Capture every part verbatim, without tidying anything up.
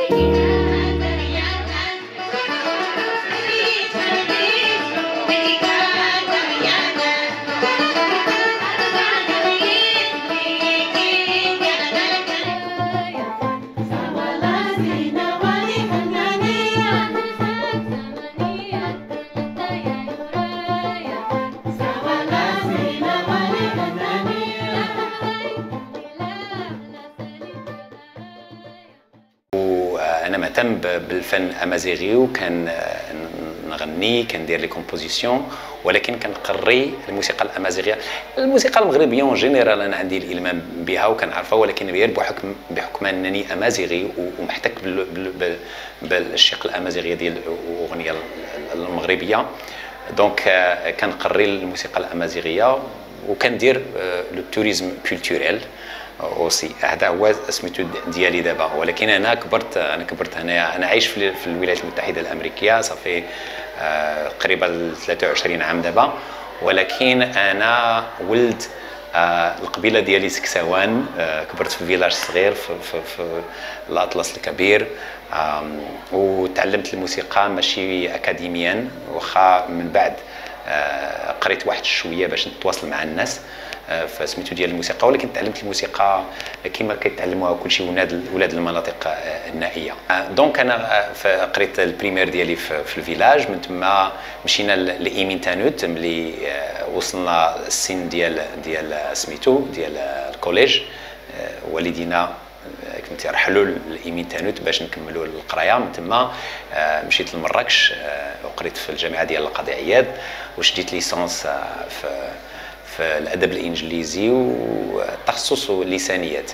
أنا مهتم بالفن الأمازيغي وكان نغني كندير لي كومبوزيسيون، ولكن كنقري الموسيقى الأمازيغية. الموسيقى المغربية اون جينيرال أنا عندي الإلمام بها وكنعرفها، ولكن غير بحكم بحكم أنني أمازيغي ومحتك بالشق الأمازيغي ديال الأغنية المغربية. دونك كنقري الموسيقى الأمازيغية وكندير لو توريزم كولتوريل اوسي. هذا هو سميتو ديالي دابا، ولكن انا كبرت انا كبرت هنا انا عايش في, في الولايات المتحده الامريكيه صافي آه قريبه ثلاثة وعشرين عام دابا، ولكن انا ولد آه القبيله ديالي سكسوان. آه كبرت في فيلاج صغير في, في, في الاطلس الكبير، آه وتعلمت الموسيقى ماشي اكاديميا، واخا من بعد آه قريت واحد شويه باش نتواصل مع الناس فسميتو ديال الموسيقى، ولكن تعلمت الموسيقى كما كيتعلموها كلشي ولاد ولاد المناطق النائيه. دونك انا قريت البريمير ديالي في الفيلاج، من تما مشينا لايمين تانوت ملي وصلنا السن ديال ديال سميتو ديال الكوليج. والدينا كنت رحلوا لايمين تانوت باش نكملوا القرايه. من تما مشيت لمراكش وقريت في الجامعه ديال القاضي عياض وشديت ليسونس في في الادب الانجليزي وتخصص اللسانيات.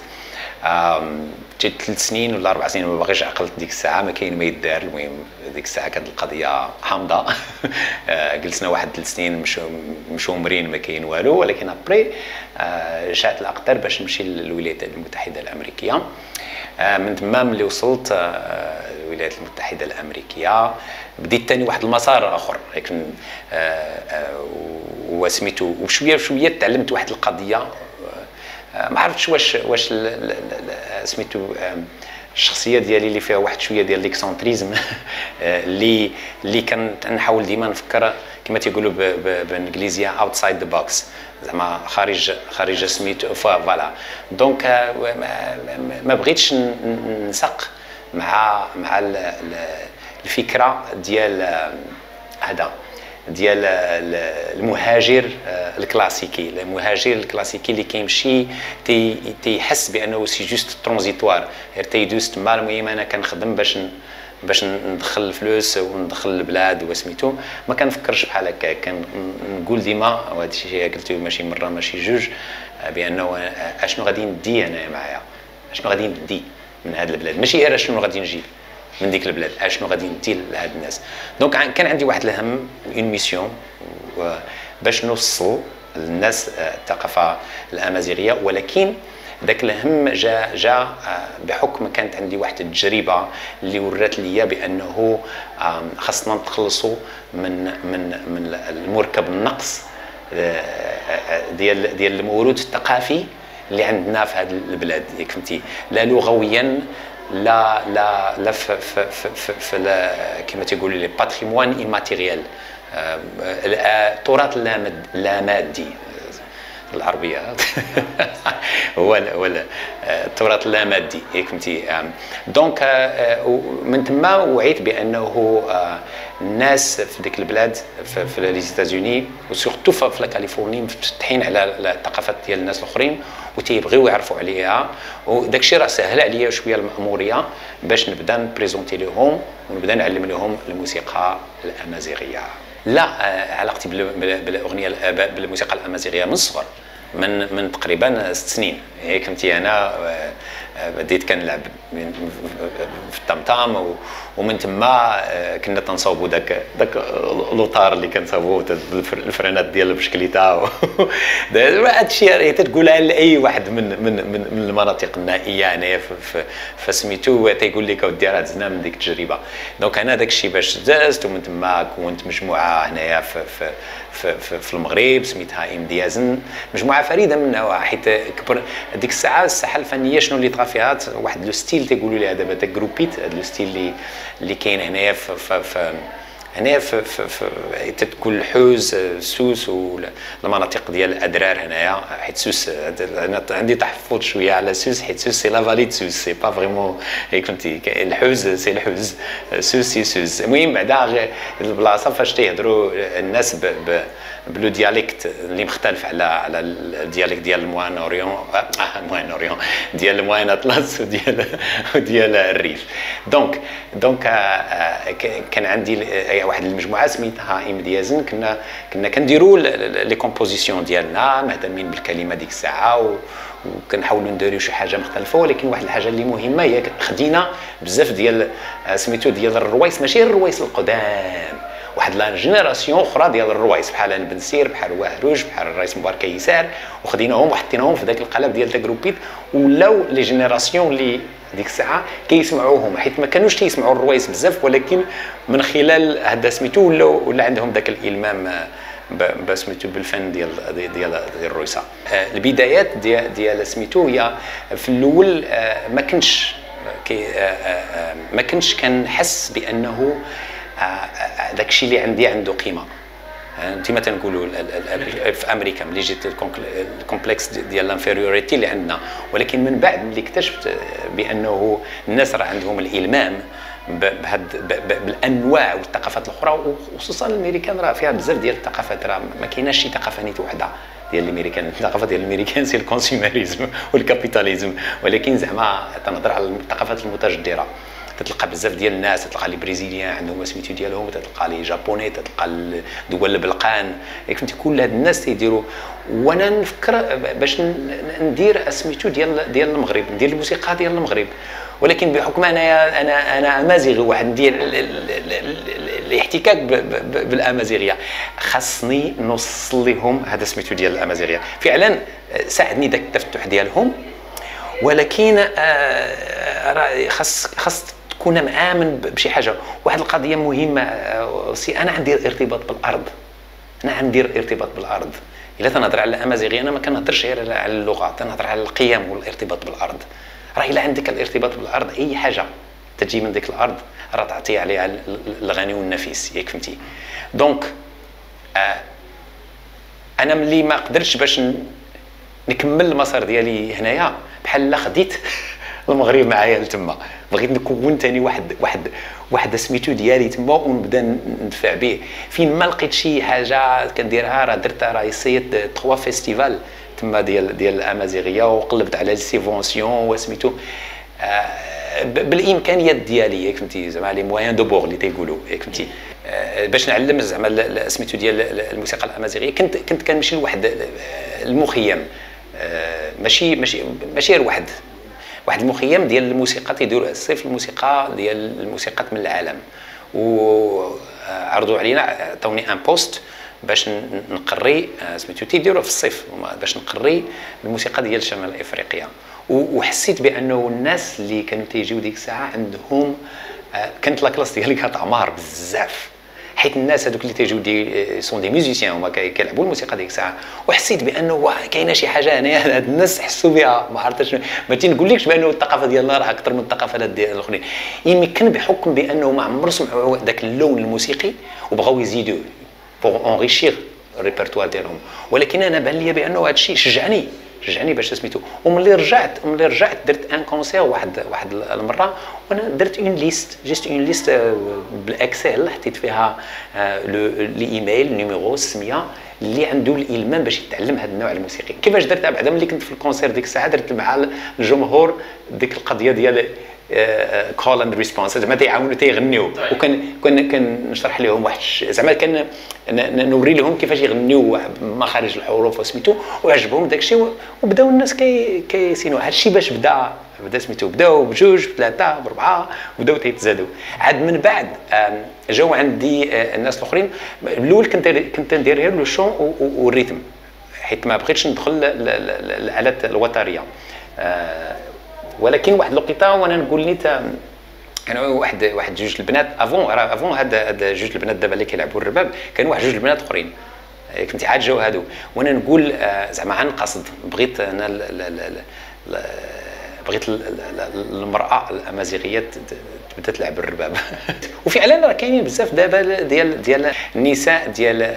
جيت ثلاث سنين ولا اربع سنين ما باغيش عقلت ديك الساعه، ما كاين ما يدار. المهم ديك الساعه كانت القضيه حامضه. جلسنا واحد ثلاث سنين مش مشومرين ما كاين والو، ولكن ابري جاءت الاقدار باش نمشي للولايات المتحده الامريكيه. من تما ملي وصلت الولايات المتحده الامريكيه بديت ثاني واحد المسار اخر، لكن وسميتو وشويه بشويه تعلمت واحد القضيه. ما عرفتش واش واش سميتو الشخصيه ديالي اللي فيها واحد شويه ديال ليكسونتريزم اللي اللي كنحاول ديما نفكر كما تيقولوا بالانجليزيه اوتسايد ذا بوكس، زعما خارج خارج سميتو فوالا. دونك ما بغيتش نسق مع مع الفكره ديال هذا ديال المهاجر الكلاسيكي. المهاجر الكلاسيكي اللي كيمشي تي تيحس بانه سي جوست ترانزيتوار، غير تيدوز تما. المهم انا كنخدم باش باش ندخل الفلوس وندخل البلاد وسميتو، ما كنفكرش بحال هكا. كنقول ديما وهذا الشيء قلته ماشي مره ماشي جوج، بانه اشنو غادي ندي انايا معايا، اشنو غادي ندي من هذا البلاد، ماشي غير اشنو غادي نجيب من ديك البلاد، اشنو غادي ندي لهاد الناس. دونك كان عندي واحد الهم اون ميسيون باش نوصل للناس الثقافه الامازيغيه، ولكن ذاك الهم جا جا بحكم كانت عندي واحد التجربه اللي ورات لي بانه خاصنا نتخلصوا من من من المركب النقص ديال ديال الموروث الثقافي اللي عندنا في هذه البلاد. ياك فهمتي، لا لغويا لا لا لا في في في, في كما تيقولوا لي باتريموان ايماتيريال، التراث لا مادي العربيه هو ولا التراث لا مادي. ياك فهمتي. دونك من تما وعيت بانه الناس في ديك البلاد في, في لي زيتازوني وسورتو في كاليفورنيا مفتحين على الثقافات ديال الناس الاخرين وتيبغيو يعرفوا عليها، وداك الشيء راه سهل عليا شويه المأموريه باش نبدا نبريزونتي لهم ونبدا نعلم لهم الموسيقى الامازيغيه. لا، علاقتي بالاغنيه بالموسيقى الامازيغيه من الصغر، من من تقريبا ست سنين. هيك فهمتي. انا بديت كنلعب في الطمطام ومن تما كنا تنصاوبوا داك داك لوطار اللي كنصاوبوا الفرانات ديال البشكليته. هذا الشيء تتقولها لاي واحد من من من, من المناطق النائيه هنايا فسميتو تيقول لك اودي راه دزنا من ديك التجربه. دونك انا داك الشيء باش دازت ومن تما كونت مجموعه هنايا في في في, في, في المغرب سميتها ام ديازن، مجموعه فريده من نوعها حيت كبر ديك الساعه الساحه الفنيه شنو اللي طغى الموسيقى فيها واحد لو ستيل تيقولوا لي دابا تاع جروبيت، هذا لو ستيل اللي اللي كاين هنايا في في هنا في في, في تتكون الحوز سوس والمناطق ديال الادرار هنايا، حيت سوس انا عندي تحفظ شويه على سوس، حيت سوس سي لا فالي سوس سي با فريمون هيك فهمتي، الحوز سي الحوز سوس سي سوس. المهم بعدا البلاصه فاش تيهضروا الناس ب, ب بلو دياليكت اللي مختلف على على الدياليكت ديال الموان اوريون الموان اوريون ديال الموان اطلس وديال وديال الريف. دونك دونك كان عندي واحد المجموعه سميتها ام ديازن، كنا كنا كنديروا لي كومبوزيسيون ديالنا مهتمين بالكلمه ديك الساعه، وكنحاولوا نديروا شي حاجه مختلفه. ولكن واحد الحاجه اللي مهمه هي خدينا بزاف ديال سميتو ديال الروايس، ماشي الروايس القدام، واحد لا جينيراسيون اخرى ديال الروايس بحال بن سير، بحال وهروج، بحال الرئيس مبارك يسار، وخديناهم وحطيناهم في ذاك القالب ديال تاكروبيت، ولاو لي جينيراسيون اللي ديك الساعه كيسمعوهم، حيت ما كانوش تيسمعوا الروايس بزاف، ولكن من خلال هذا سميتو ولاو ولا عندهم ذاك الالمام بسميتو بالفن ديال ديال ديال الرويسه. البدايات ديال ديال سميتو هي في الاول ما كنتش ما كنتش كنحس بانه داك الشيء اللي عندي عنده قيمه. كما تنقولوا في امريكا ملي جيت الكومبلكس ديال الانفيريوريتي اللي عندنا، ولكن من بعد ملي اكتشفت بانه الناس راه عندهم الالمام بهاد بالانواع والثقافات الاخرى، وخصوصا الامريكان راه فيها بزاف ديال الثقافات، راه ما كايناش شي ثقافه نيت وحده ديال الامريكان. الثقافه ديال الامريكان سي الكونسيوميريزم والكابيتاليزم، ولكن زعما تنهضر على الثقافات المتجدره. تتلقى بزاف ديال الناس، تلقى لي بريزيليان عندهم سميتو ديالهم، تلقى لي جابوني، تلقى دول البلقان، ياك فهمتي كل هاد الناس تيديروا. وانا نفكر باش ندير سميتو ديال ديال المغرب، ندير الموسيقى ديال المغرب، ولكن بحكم انايا انا انا امازيغي، واحد ديال الاحتكاك بالامازيغيه، خاصني نوصل لهم هذا سميتو ديال الامازيغيه. فعلا ساعدني داك التفتح ديالهم، ولكن راه خاص خاص تكون مآمن بشي حاجه. واحد القضيه مهمه سي، انا عندي ارتباط بالارض، انا عندي ارتباط بالارض. الا تنهضر على الامازيغيه انا ما كنهضرش غير على اللغه، تنهضر على القيم والارتباط بالارض. راه الا عندك الارتباط بالارض، اي حاجه تجي من ديك الارض راه تعطي عليها الغني والنفيس، ياك فهمتي. دونك آه انا ملي ما قدرتش باش نكمل المسار ديالي هنايا، بحال خديت المغرب معايا لتما، بغيت نكون ثاني واحد واحد واحد سميتو ديالي تما، ونبدا ندفع به. فين ما لقيت شي حاجه كنديرها، راه درتها، راه سيت ثلاثة فيستيفال تما ديال ديال الامازيغيه، وقلبت على السيفونسيون وسميتو آه بالامكانيات ديالي، ياك فهمتي، زعما لي موان دو بور اللي تيقولوا، ياك فهمتي، آه باش نعلم زعما سميتو ديال الموسيقى الامازيغيه. كنت كنت كنمشي لواحد المخيم، آه ماشي ماشي ماشي غير واحد واحد المخيم ديال الموسيقى، تيديروا الصيف الموسيقى ديال الموسيقات من العالم، وعرضوا علينا، عطاوني ان بوست باش نقري سميتو، تيديروا في الصيف باش نقري الموسيقى ديال شمال افريقيا. وحسيت بانه الناس اللي كانوا تيجيو ديك الساعه عندهم، كانت لا كلاس ديالي كتعمار بزاف، حيت الناس هذوك اللي تيجيو دي سون دي ميوزيسيان، هما كيلعبوا الموسيقى ديك الساعه. وحسيت بانه كاينه شي حاجه هنايا، هاد الناس حسوا بها، ما عرفتش، ما تنقولكش بانه الثقافه ديالنا راه اكثر من الثقافات ديال الاخرين، يمكن بحكم بانه ما عمرهم سمعوا ذاك اللون الموسيقي وبغاو يزيدوا بوغ اونريشير الريبرتوار ديالهم. ولكن انا بان لي بانه هذا الشيء شجعني شجعني باش سميتو. وملي رجعت ملي رجعت درت ان كونسير واحد واحد المره، وانا درت اون ليست، جيست اون ليست بالاكسل، حطيت فيها الايميل نيميرو السميه اللي عنده الالمام باش يتعلم هذا النوع الموسيقي. كيفاش درتها بعدا ملي كنت في الكونسير ديك الساعه، درت مع الجمهور ديك القضيه ديال كول اند ريسبونس، زعما تيعاونوا تيغنيو، وكان كان كنشرح لهم واحد زعما كان نوري لهم كيفاش يغنيو مخارج الحروف وسميتو، وعجبهم داك الشيء، وبداو الناس كي كيسينوا هذا الشيء. باش بدا بدا سميتو بداو بجوج بثلاثه باربعه، بداو تيتزادوا. عاد من بعد جاو عندي الناس الاخرين. الاول كنت كنت ندير غير لو شون والريتم، حيت ما بغيتش ندخل الالات الوتريه. ولكن واحد الوقيته وانا نقول نيت انا واحد واحد جوج البنات افون افون هاد هاد جوج البنات دابا اللي كيلعبوا الرباب، كانوا واحد جوج البنات اخرين كنت عاد جاو هادو، وانا نقول زعما عن قصد بغيت انا بغيت المراه الامازيغيه تبدا تلعب الرباب. وفعلا راه كاينين بزاف دابا ديال ديال النساء ديال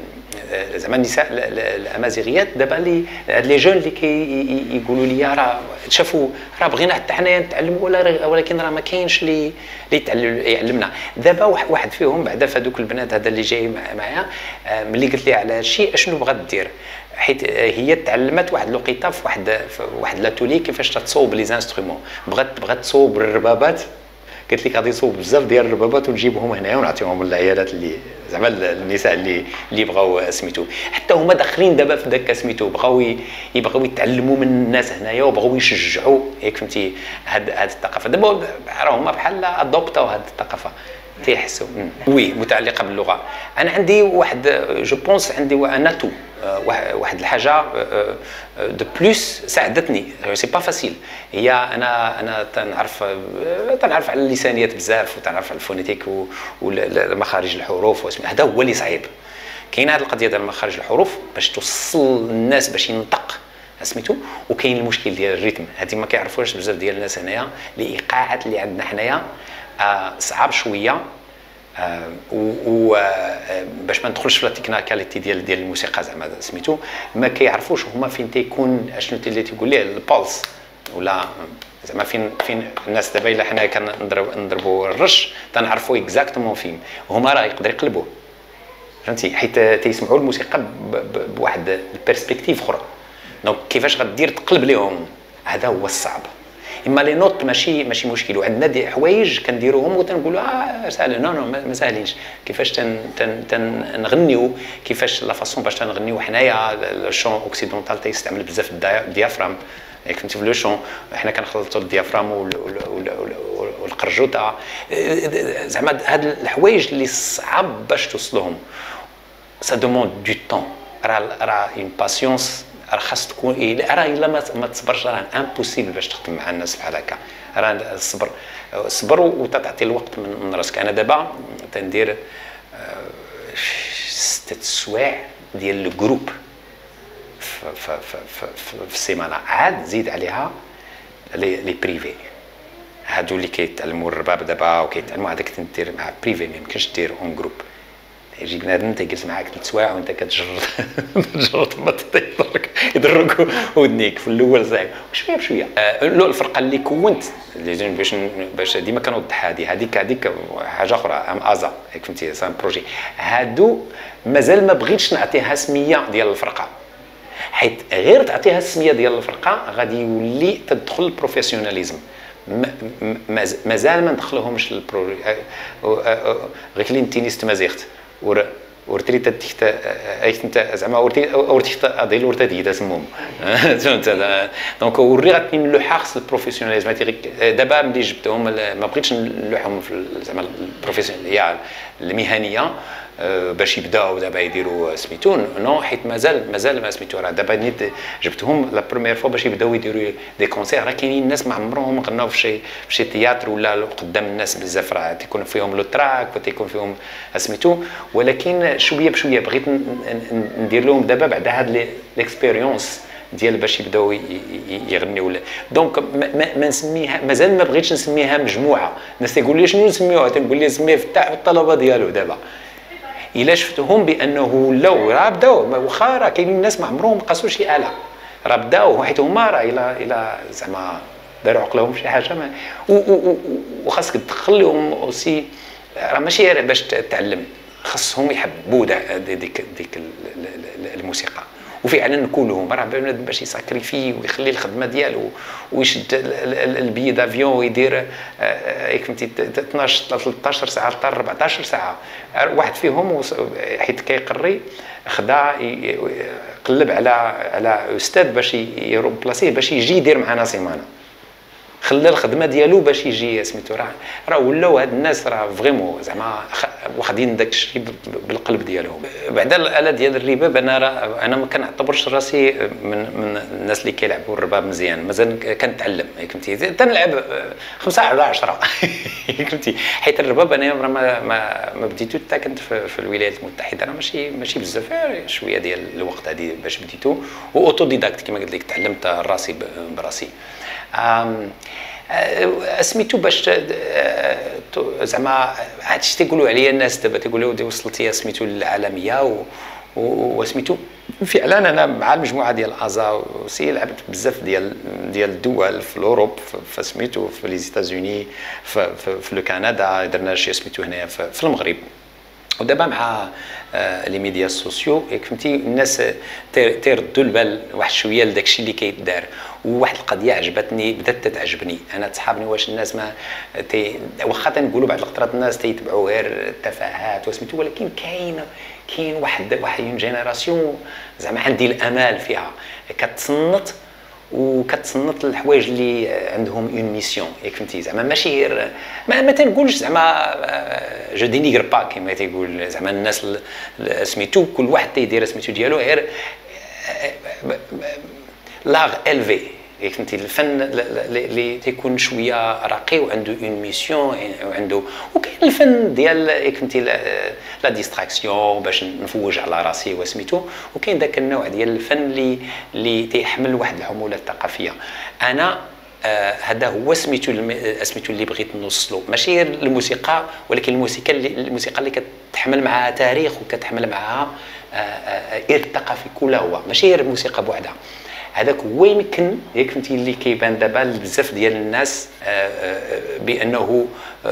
زعما النساء الامازيغيات دابا اللي هاد لي جون اللي كيقولوا لي راه شافوا راه بغينا حتى حنايا نتعلموا ولكن راه ما كاينش اللي اللي يعلمنا. دابا واحد فيهم بعدا فهذوك البنات هذا اللي جاي معايا ملي قلت لي على شيء اشنو بغات دير، حيت هي تعلمت واحد الوقيته في واحد في واحد لاتولي كيفاش تصوب لي زانسترومون، بغات بغات تصوب الربابات. قلت لك غادي نصوب بزاف ديال الربابات ونجيبهم هنايا ونعطيهم للعيالات اللي زعما النساء اللي اللي بغاو سميتو، حتى هما داخلين دابا في داك سميتو بغاو يبغاو يتعلموا من الناس هنايا وبغاو يشجعوا ياك فهمتي هاد هاد الثقافه. دابا راه هما بحال ادوبتاو هاد الثقافه تيحسوا. وي متعلقه باللغه. انا عندي واحد جو بونس عندي انا تو واحد الحاجه دو بلوس ساعدتني سي با فاسيل. هي انا انا تنعرف تنعرف على اللسانيات بزاف وتنعرف على الفونيتيك ومخارج الحروف، هذا هو اللي صعيب. كاين هذه القضيه ديال مخارج الحروف باش توصل الناس باش ينطق سميتو، وكاين المشكل ديال الريتم هذه ما كيعرفوش بزاف ديال الناس هنايا. الايقاعات اللي عندنا حنايا آه صعاب شويه، آه و آه باش ما ندخلش في التكنيكاليتي ديال ديال الموسيقى زعما سميتو، ما كيعرفوش هما فين تيكون اشنو اللي تيقول ليه البولس ولا زعما فين فين الناس دابا الا حنا كنضربوا نضربوا الرش تنعرفوا اكزاكتومون فين هما، راه يقدر يقلبوه فهمتي، حيت تيسمعوا الموسيقى بواحد البيرسبكتيف اخرى. دونك كيفاش غدير تقلب لهم، هذا هو الصعب. اما لي نوت ماشي ماشي مشكل، وعندنا دي حوايج كنديروهم وتنقولوا اه سهل. نو نو ما ساهلينش. كيفاش تن تن تنغنيو، كيفاش لا فاصون باش تنغنيو حنايا. الشون اوكسيدونتال تيستعمل بزاف الديافرام ياك فهمتي في لو شون، حنا كنخلطوا الديافرام والقرجوطه زعما هاد الحوايج اللي صعب باش توصلهم. سا دوموند دو طون، راه راه اون باسيونس، راه خاص تكون راه الا ما تصبرش راه امبوسيبل باش تخدم مع الناس بحال هكا. راه الصبر صبر وتعطي الوقت من راسك. انا دابا تندير ست سوايع ديال الجروب في في في في السيمانه، عاد زيد عليها لي بريفي هادو اللي كيتعلموا الرباب دابا وكيتعلموا هذاك تندير مع بريفي، ما يمكنش دير اون جروب. يجي بنادم تيجلس معاك ثلاث سوايع وانت كتجرد تجرد ما تيضرك يضرك ودنيك في الاول صعيب شويه بشويه. آه الفرقه اللي كونت اللي باش باش ديما كنوضح هذه هذيك هذيك حاجه اخرى ام ازا ياك فهمتي سان بروجي. هادو مازال ما بغيتش نعطيها سميه ديال الفرقه، حيت غير تعطيها السميه ديال الفرقه غادي يولي تدخل البروفيسيوناليزم. مازال ما ندخلوهمش للبروجي. غير كلين تينيست مازيغت ور ورتريت تحت ايت انت زعما ورتيت اديل ورتا ديدا سموم فهمت. دونك وري غاتني نلوحها خص البروفيسيوناليزم. دابا ملي جبتهم ما بغيتش نلوحهم في زعما البروفيسيونال المهنيه باش يبداو دابا يديروا سميتو نو، حيت مازال مازال ما سميتو. راه دابا نيت جبتهم لا بروميير فوا باش يبداو يديروا دي كونسير. راه كاينين الناس ما عمرهم غناو في شي في شي تياتر ولا قدام الناس بزاف، راه تيكون فيهم لو تراك وتيكون فيهم سميتو، ولكن شويه بشويه بغيت ندير لهم دابا بعد هاد ليكسبيريونس ديال باش يبداو يغنيو. دونك ما نسميها مازال ما بغيتش نسميها مجموعه. الناس تيقول لي شنو نسميوها، تنقول لي سميه في الطلبه ديالو. دابا الا شفتهم بانه ولاو راه بداو، واخا راه كاينين الناس ما عمرهم قاسوا شي اله، راه بداو حيت هما راه الا الا زعما داروا عقلهم شي حاجه ما وخاصك تدخل لهم اوسي. راه ماشي غير باش تعلم، خاصهم يحبوا ديك ديك الموسيقى. وفعلا نكونهم راه بنادم باش يساكريفي ويخلي الخدمه ديالو ويشد البي دافيون ويدير ياك فهمتي اثناش ثلاثطاش ساعه حتى أربعطاش ساعه. واحد فيهم حيت كيقري خدا قلب على على استاذ باش يروبلاسيه باش يجي يدير معنا سيمانه، خلى الخدمه ديالو باش يجي سميتو. راه راه ولاو هاد الناس راه فريمون زعما واخدين داك الشيء بالقلب ديالهم. بعدا الاله ديال الرباب انا راه انا ما كنعتبرش راسي من من الناس اللي كيلعبوا الرباب مزيان، مازال كنتعلم ياك فهمتي. تنلعب خمسة على عشرة ياك فهمتي، حيت الرباب انا راه ما ما, ما بديتو حتى كنت في, في الولايات المتحده، راه ماشي ماشي بزاف شويه ديال الوقت هذه باش بديتو، واوتو ديداكت كما قلت لك تعلمت راسي براسي. سميتو باش زعما هادشي تيقولوا عليا الناس دابا تيقولوا وصلتي سميتو للعالميه وسميتو فعلا انا مع المجموعه ديال ازا سي لعبت بزاف ديال ديال الدول في اوروب فسميتو في لي زيتازوني في, في, في لو كندا درنا شي سميتو هنايا في, في المغرب. ودابا مع لي ميديا سوسيو ياك فهمتي الناس تيردوا البال واحد شويه لداك الشيء اللي كيدار. وواحد القضيه عجبتني بدات تتعجبني انا تحابني واش الناس ما تي واخا تنقولوا بعض الخطرات الناس تيتبعوا غير التفاهات وسميتو ولكن كاين كاين واحد واحد اون جينيراسيون زعما عندي الامال فيها كتصنت وكتصنت الحوايج اللي عندهم اون ميسيون ياك فهمتي زعما ماشي غير ما, ما تنقولش زعما جو دينيغر با كيما تيقول زعما الناس سميتو كل واحد تيدير سميتو ديالو غير لاغ الفي ياك فهمتي الفن اللي تيكون شويه راقي وعنده اون ميسيون وعنده وكاين الفن ديال ياك فهمتي لا ديستراكسيون باش نفوج على راسي وسميتو وكاين داك النوع ديال الفن اللي اللي تيحمل واحد الحموله الثقافيه. انا آه هذا هو سميتو سميتو اللي بغيت نوصلو ماشي غير الموسيقى ولكن الموسيقى اللي الموسيقى اللي كتحمل معها تاريخ وكتحمل معها آه آه ارث ثقافي كله هو ماشي غير الموسيقى بوحدها. هذاك هو يمكن ياك فهمتي اللي كيبان دابا بزاف ديال الناس بانه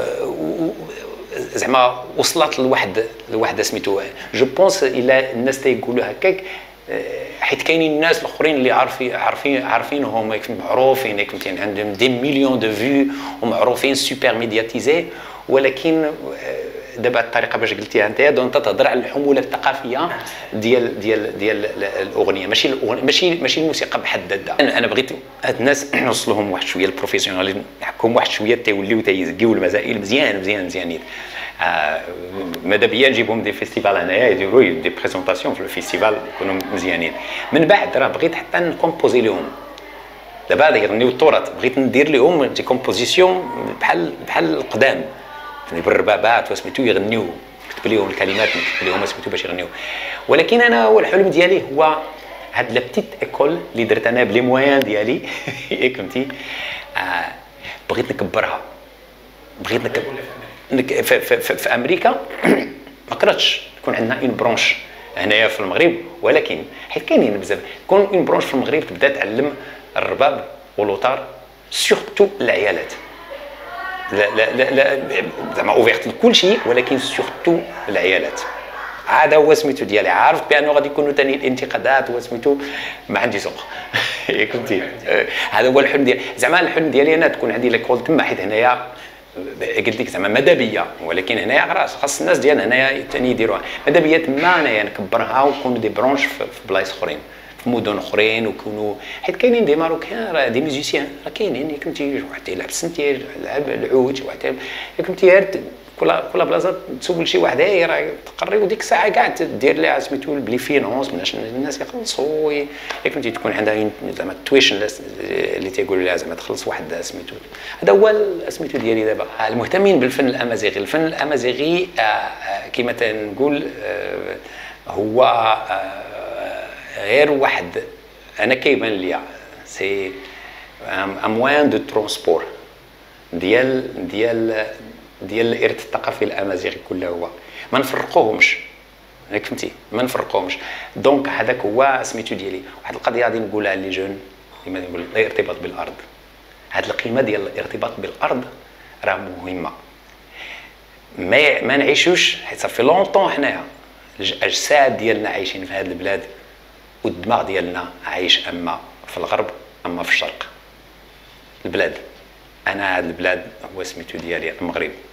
زعما وصلت لواحد لواحد سميتو جو بونس الا الناس تيقولوا هكاك حيت كاينين الناس الاخرين اللي عارفين عارفين عارفينهم معروفين ياك فهمتي عندهم دي مليون دو فيو ومعروفين سوبر ميدياتيزي ولكن دابا الطريقه باش قلتيها انت دونك تهضر على الحموله الثقافيه ديال ديال ديال الاغنيه ماشي الاغنيه ماشي ماشي الموسيقى بحد ذاتها. انا بغيت هاد الناس نوصلهم واحد شويه البروفيسيونال نحكم واحد شويه تيوليو تيزكيو المسائل مزيان مزيان مزيانين. آه ماذا بيا نجيبهم دي فيستيفال هنايا يديروا دي بريزونطاسيون في الفيستيفال يكونوا مزيانين. من بعد راه بغيت حتى نكومبوزي لهم دابا يغنيو التراث بغيت ندير لهم دي كومبوزيسيون بحال بحال القدام بالربابات وسميتو يغنيو كتب لهم الكلمات نكتب لهم سميتو باش يغنيو. ولكن انا هو الحلم ديالي هو هاد لا بتيت ايكول اللي درت انا بلي موان ديالي ياك فهمتي آه بغيت نكبرها بغيت نكبر في, في, في, في امريكا ما قدرتش يكون عندنا اون برونش هنايا في المغرب ولكن حيت كاينين بزاف كون اون برونش في المغرب تبدا تعلم الرباب والوتار سورتو العيالات لا لا لا, لا زعما اوفيرت لكل شيء ولكن سورتو العيالات. هذا هو سميتو ديالي عارف بانه غادي يكونوا ثاني الانتقادات وسميتو ما عندي سوق ياك فهمتي هذا هو الحلم ديالي زعما الحلم ديالي انا تكون عندي ليكول تما حيت هنايا قلت لك زعما ماذا بيا ولكن هنايا خلاص خاص الناس ديالنا هنايا ثاني يديروها ماذا بيا تما انايا نكبرها ويكونوا دي برونش في بلايص اخرين في مدن اخرين ويكونوا حيت كاينين دي ماروكان راه دي ميوزيسيان راه كاينين ياك فهمتي واحد يلعب السنتير يلعب العود واحد ياك فهمتي كل كل بلاصه تسول شي واحد هي راه تقري وديك الساعه كاع تدير لها سميتو بلي فينونس باش الناس يخلصوا ياك فهمتي تكون عندها زعما تويشن اللي تيقولوا لها زعما تخلص واحد سميتو. هذا هو سميتو ديالي دابا المهتمين بالفن الامازيغي. الفن الامازيغي كما تنقول هو غير واحد انا كيبان ليا سي ان موان دو ترونسبور ديال ديال ديال الارث الثقافي الامازيغي كله هو ما نفرقوهمش ياك فهمتي ما نفرقوهمش. دونك هذاك هو سميتو ديالي. واحد القضيه غادي نقولها لي جون كما نقول الارتباط بالارض. هاد القيمه ديال الارتباط بالارض راه مهمه ما ما نعيشوش حيت صافي لونطون حنايا الاجساد ديالنا عايشين في هاد البلاد والدماغ ديالنا عايش اما في الغرب اما في الشرق. البلاد انا هاد البلاد هو سميتو ديالي المغرب